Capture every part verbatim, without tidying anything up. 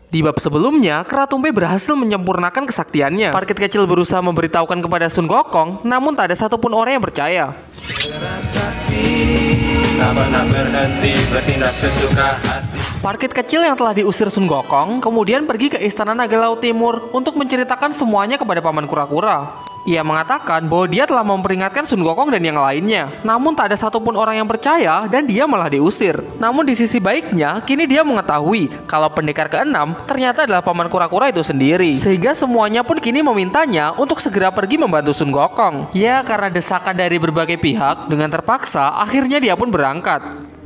Di bab sebelumnya, Kratumpe berhasil menyempurnakan kesaktiannya. Parkit kecil berusaha memberitahukan kepada Sun Gokong, namun tak ada satupun orang yang percaya. Parkit kecil yang telah diusir Sun Gokong kemudian pergi ke Istana Naga Laut Timur untuk menceritakan semuanya kepada Paman Kura-Kura. Ia mengatakan bahwa dia telah memperingatkan Sun Gokong dan yang lainnya. Namun tak ada satupun orang yang percaya dan dia malah diusir. Namun di sisi baiknya, kini dia mengetahui kalau pendekar keenam ternyata adalah Paman Kura-Kura itu sendiri. Sehingga semuanya pun kini memintanya untuk segera pergi membantu Sun Gokong. Ya, karena desakan dari berbagai pihak, dengan terpaksa akhirnya dia pun berangkat.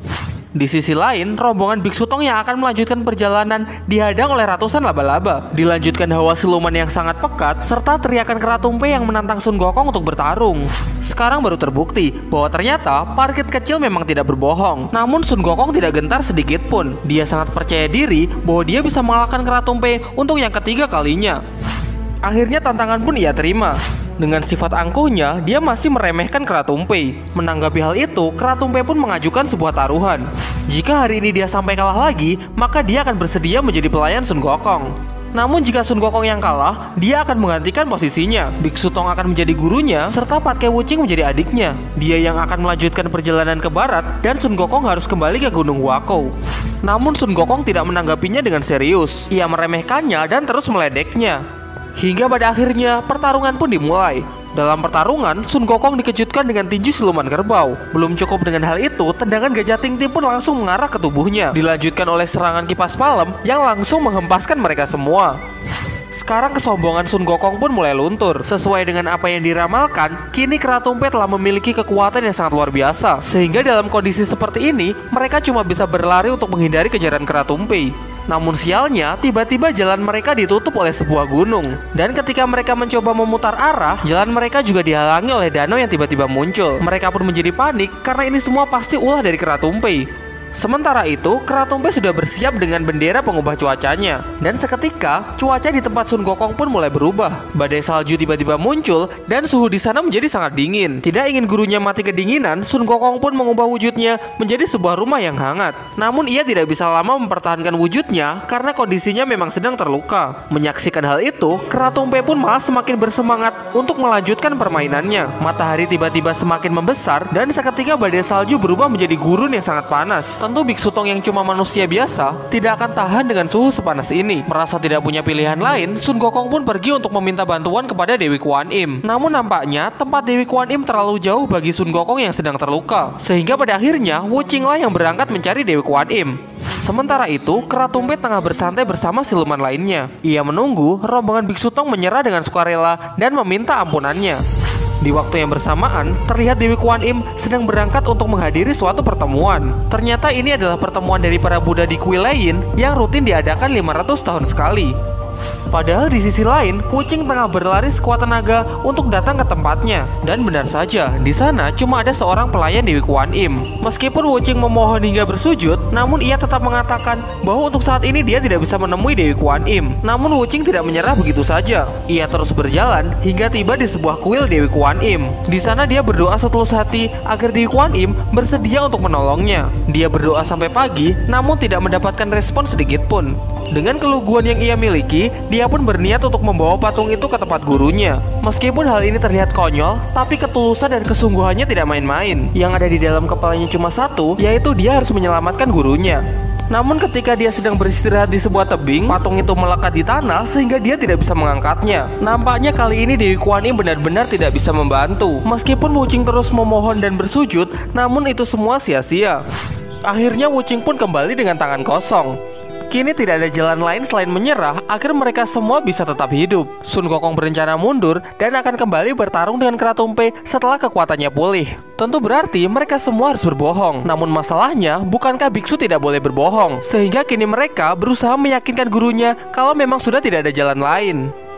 Di sisi lain, rombongan Biksu Tong yang akan melanjutkan perjalanan dihadang oleh ratusan laba-laba. Dilanjutkan hawa siluman yang sangat pekat, serta teriakan Kratumpe yang menantang Sun Gokong untuk bertarung. Sekarang baru terbukti bahwa ternyata Parkit kecil memang tidak berbohong. Namun Sun Gokong tidak gentar sedikit pun. Dia sangat percaya diri bahwa dia bisa mengalahkan Kratumpe untuk yang ketiga kalinya. Akhirnya tantangan pun ia terima. Dengan sifat angkuhnya, dia masih meremehkan Kratumpe. Menanggapi hal itu, Kratumpe pun mengajukan sebuah taruhan. Jika hari ini dia sampai kalah lagi, maka dia akan bersedia menjadi pelayan Sun Gokong. Namun jika Sun Gokong yang kalah, dia akan menggantikan posisinya. Biksu Tong akan menjadi gurunya, serta Patke Wuching menjadi adiknya. Dia yang akan melanjutkan perjalanan ke barat, dan Sun Gokong harus kembali ke Gunung Wako. Namun Sun Gokong tidak menanggapinya dengan serius. Ia meremehkannya dan terus meledeknya. Hingga pada akhirnya pertarungan pun dimulai. Dalam pertarungan, Sun Gokong dikejutkan dengan tinju siluman kerbau. Belum cukup dengan hal itu, tendangan Gajah Tingting pun langsung mengarah ke tubuhnya. Dilanjutkan oleh serangan kipas malam yang langsung menghempaskan mereka semua. Sekarang kesombongan Sun Gokong pun mulai luntur. Sesuai dengan apa yang diramalkan, kini Kratumpe telah memiliki kekuatan yang sangat luar biasa. Sehingga dalam kondisi seperti ini, mereka cuma bisa berlari untuk menghindari kejaran Kratumpe. Namun sialnya, tiba-tiba jalan mereka ditutup oleh sebuah gunung. Dan ketika mereka mencoba memutar arah, jalan mereka juga dihalangi oleh danau yang tiba-tiba muncul. Mereka pun menjadi panik karena ini semua pasti ulah dari Kratumpe. Sementara itu, Kratumpe sudah bersiap dengan bendera pengubah cuacanya. Dan seketika, cuaca di tempat Sun Gokong pun mulai berubah. Badai salju tiba-tiba muncul dan suhu di sana menjadi sangat dingin. Tidak ingin gurunya mati kedinginan, Sun Gokong pun mengubah wujudnya menjadi sebuah rumah yang hangat. Namun ia tidak bisa lama mempertahankan wujudnya karena kondisinya memang sedang terluka. Menyaksikan hal itu, Kratumpe pun malah semakin bersemangat untuk melanjutkan permainannya. Matahari tiba-tiba semakin membesar dan seketika badai salju berubah menjadi gurun yang sangat panas. Tentu Biksu Tong yang cuma manusia biasa tidak akan tahan dengan suhu sepanas ini. Merasa tidak punya pilihan lain, Sun Gokong pun pergi untuk meminta bantuan kepada Dewi Kuan Im. Namun nampaknya tempat Dewi Kuan Im terlalu jauh bagi Sun Gokong yang sedang terluka. Sehingga pada akhirnya Wuching lah yang berangkat mencari Dewi Kuan Im. Sementara itu, Kratumpe tengah bersantai bersama siluman lainnya. Ia menunggu rombongan Biksu Tong menyerah dengan sukarela dan meminta ampunannya. Di waktu yang bersamaan, terlihat Dewi Kuan Im sedang berangkat untuk menghadiri suatu pertemuan. Ternyata ini adalah pertemuan dari para Buddha di kuil lain yang rutin diadakan lima ratus tahun sekali. Padahal di sisi lain, Wuching tengah berlari sekuat tenaga untuk datang ke tempatnya. Dan benar saja, di sana cuma ada seorang pelayan Dewi Kuan Im. Meskipun Wuching memohon hingga bersujud, namun ia tetap mengatakan bahwa untuk saat ini dia tidak bisa menemui Dewi Kuan Im. Namun Wuching tidak menyerah begitu saja. Ia terus berjalan hingga tiba di sebuah kuil Dewi Kuan Im. Di sana dia berdoa setulus hati agar Dewi Kuan Im bersedia untuk menolongnya. Dia berdoa sampai pagi, namun tidak mendapatkan respon sedikit pun. Dengan keluguan yang ia miliki, dia pun berniat untuk membawa patung itu ke tempat gurunya. Meskipun hal ini terlihat konyol, tapi ketulusan dan kesungguhannya tidak main-main. Yang ada di dalam kepalanya cuma satu, yaitu dia harus menyelamatkan gurunya. Namun ketika dia sedang beristirahat di sebuah tebing, patung itu melekat di tanah sehingga dia tidak bisa mengangkatnya. Nampaknya kali ini Dewi Kuan Im benar-benar tidak bisa membantu. Meskipun Wuching terus memohon dan bersujud, namun itu semua sia-sia. Akhirnya Wuching pun kembali dengan tangan kosong. Kini tidak ada jalan lain selain menyerah agar mereka semua bisa tetap hidup. Sun Gokong berencana mundur dan akan kembali bertarung dengan Kratumpe setelah kekuatannya pulih. Tentu berarti mereka semua harus berbohong. Namun masalahnya, bukankah biksu tidak boleh berbohong? Sehingga kini mereka berusaha meyakinkan gurunya kalau memang sudah tidak ada jalan lain.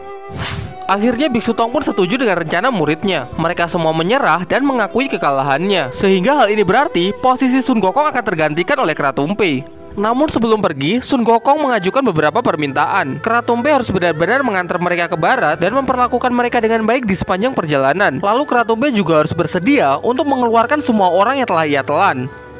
Akhirnya Biksu Tong pun setuju dengan rencana muridnya. Mereka semua menyerah dan mengakui kekalahannya. Sehingga hal ini berarti posisi Sun Gokong akan tergantikan oleh Kratumpe. Namun sebelum pergi, Sun Gokong mengajukan beberapa permintaan. Kratumpe harus benar-benar mengantar mereka ke barat dan memperlakukan mereka dengan baik di sepanjang perjalanan. Lalu Kratumpe juga harus bersedia untuk mengeluarkan semua orang yang telah ia telan.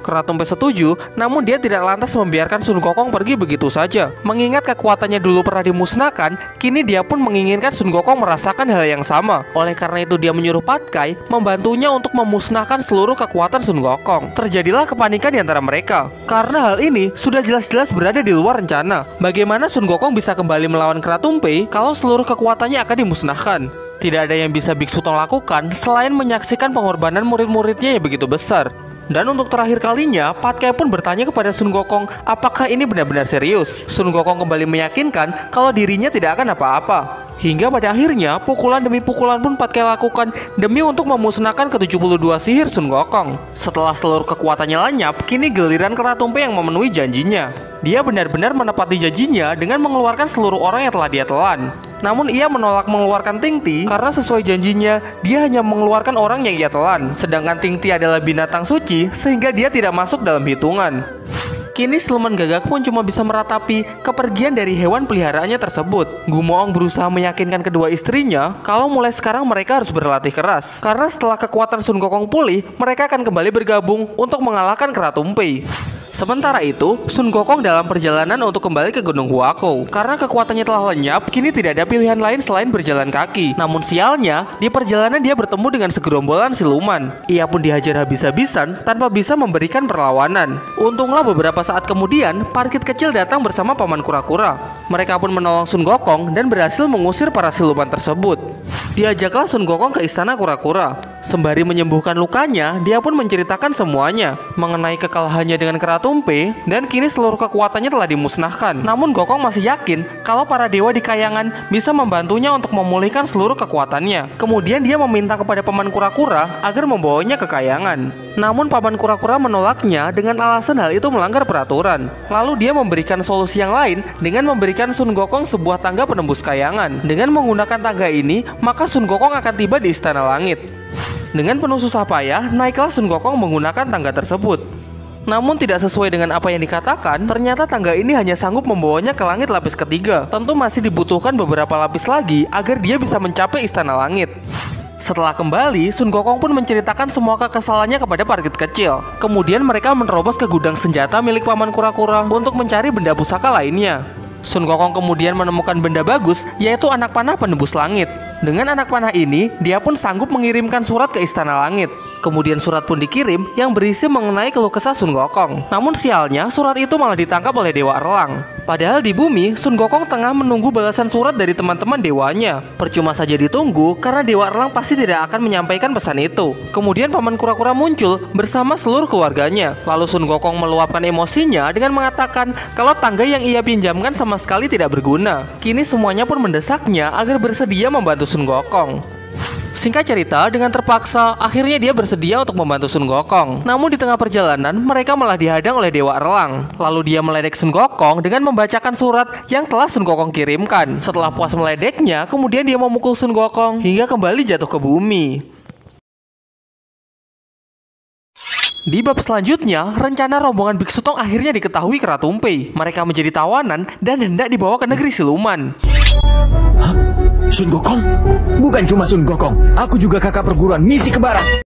Keratumpe setuju, namun dia tidak lantas membiarkan Sun Gokong pergi begitu saja. Mengingat kekuatannya dulu pernah dimusnahkan, kini dia pun menginginkan Sun Gokong merasakan hal yang sama. Oleh karena itu dia menyuruh Patkai membantunya untuk memusnahkan seluruh kekuatan Sun Gokong. Terjadilah kepanikan di antara mereka, karena hal ini sudah jelas-jelas berada di luar rencana. Bagaimana Sun Gokong bisa kembali melawan Keratumpe kalau seluruh kekuatannya akan dimusnahkan? Tidak ada yang bisa Biksu Tong lakukan selain menyaksikan pengorbanan murid-muridnya yang begitu besar. Dan untuk terakhir kalinya, Patkai pun bertanya kepada Sun Gokong apakah ini benar-benar serius. Sun Gokong kembali meyakinkan kalau dirinya tidak akan apa-apa. Hingga pada akhirnya, pukulan demi pukulan pun Patkai lakukan demi untuk memusnahkan ke tujuh puluh dua sihir Sun Gokong. Setelah seluruh kekuatannya lenyap, kini giliran Keratumpe yang memenuhi janjinya. Dia benar-benar menepati janjinya dengan mengeluarkan seluruh orang yang telah dia telan. Namun ia menolak mengeluarkan Tingti karena sesuai janjinya dia hanya mengeluarkan orang yang ia telan. Sedangkan Tingti adalah binatang suci sehingga dia tidak masuk dalam hitungan. Kini siluman gagak pun cuma bisa meratapi kepergian dari hewan peliharaannya tersebut. Gumoong berusaha meyakinkan kedua istrinya kalau mulai sekarang mereka harus berlatih keras. Karena setelah kekuatan Sun Gokong pulih, mereka akan kembali bergabung untuk mengalahkan Keratumpe. Sementara itu, Sun Gokong dalam perjalanan untuk kembali ke Gunung Huakou. Karena kekuatannya telah lenyap, kini tidak ada pilihan lain selain berjalan kaki. Namun sialnya, di perjalanan dia bertemu dengan segerombolan siluman. Ia pun dihajar habis-habisan tanpa bisa memberikan perlawanan. Untunglah beberapa saat kemudian, parkit kecil datang bersama Paman Kura-Kura. Mereka pun menolong Sun Gokong dan berhasil mengusir para siluman tersebut. Diajaklah Sun Gokong ke istana Kura-Kura. Sembari menyembuhkan lukanya, dia pun menceritakan semuanya mengenai kekalahannya dengan Keratumpe, dan kini seluruh kekuatannya telah dimusnahkan. Namun Gokong masih yakin kalau para dewa di kayangan bisa membantunya untuk memulihkan seluruh kekuatannya. Kemudian dia meminta kepada Paman Kura-Kura agar membawanya ke kayangan. Namun Paman Kura-Kura menolaknya dengan alasan hal itu melanggar peraturan. Lalu dia memberikan solusi yang lain dengan memberikan Sun Gokong sebuah tangga penembus kayangan. Dengan menggunakan tangga ini, maka Sun Gokong akan tiba di Istana Langit. Dengan penuh susah payah, naiklah Sun Gokong menggunakan tangga tersebut. Namun tidak sesuai dengan apa yang dikatakan, ternyata tangga ini hanya sanggup membawanya ke langit lapis ketiga. Tentu masih dibutuhkan beberapa lapis lagi agar dia bisa mencapai Istana Langit. Setelah kembali, Sun Gokong pun menceritakan semua kekesalannya kepada parkit kecil. Kemudian mereka menerobos ke gudang senjata milik Paman Kura-Kura untuk mencari benda pusaka lainnya. Sun Gokong kemudian menemukan benda bagus, yaitu anak panah penembus langit. Dengan anak panah ini, dia pun sanggup mengirimkan surat ke Istana Langit. Kemudian surat pun dikirim yang berisi mengenai keluh kesah Sun Gokong. Namun sialnya, surat itu malah ditangkap oleh Dewa Erlang. Padahal di bumi, Sun Gokong tengah menunggu balasan surat dari teman-teman dewanya. Percuma saja ditunggu, karena Dewa Erlang pasti tidak akan menyampaikan pesan itu. Kemudian Paman Kura-Kura muncul bersama seluruh keluarganya. Lalu Sun Gokong meluapkan emosinya dengan mengatakan kalau tangga yang ia pinjamkan sama sekali tidak berguna. Kini semuanya pun mendesaknya agar bersedia membantu Sun Gokong. Singkat cerita, dengan terpaksa, akhirnya dia bersedia untuk membantu Sun Gokong. Namun di tengah perjalanan, mereka malah dihadang oleh Dewa Erlang. Lalu dia meledek Sun Gokong dengan membacakan surat yang telah Sun Gokong kirimkan. Setelah puas meledeknya, kemudian dia memukul Sun Gokong hingga kembali jatuh ke bumi. Di bab selanjutnya, rencana rombongan Biksu Tong akhirnya diketahui Keratumpe. Mereka menjadi tawanan dan hendak dibawa ke negeri siluman. Hah? Sun Gokong? Bukan cuma Sun Gokong, aku juga kakak perguruan misi ke barat.